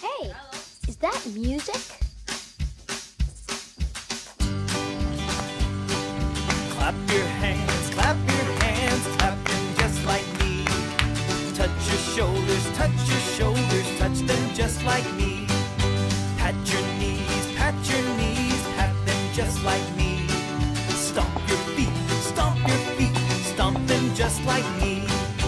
Hey, is that music? Clap your hands, clap them just like me. Touch your shoulders, touch them just like me. Pat your knees, pat them just like me. Stomp your feet, stomp them just like me.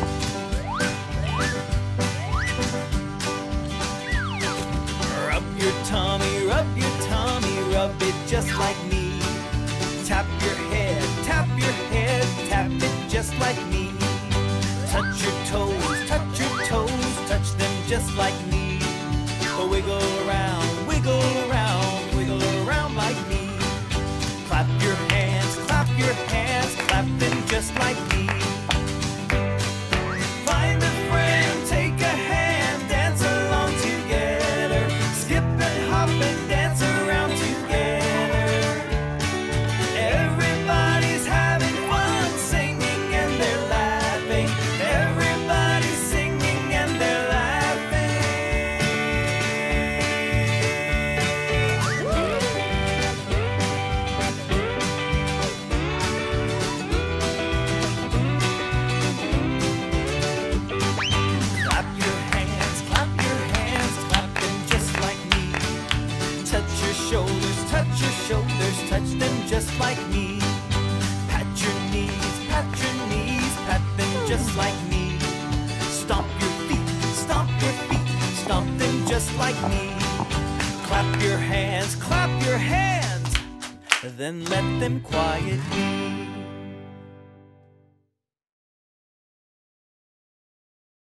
Rub your tummy, rub it just like me. Tap your head, tap it just like me. Touch your toes, touch them just like me. Wiggle around like me. Clap your hands, clap them just like me. Find a friend, take a hand, dance along together. Skip and hop and dance around together. Everybody's having fun, singing and they're laughing. Everybody's singing and they're laughing. Clap them just like me. Touch your shoulders, touch them just like me. Pat your knees, pat them just like me. Stomp your feet, stomp them just like me. Clap your hands, then let them quiet be.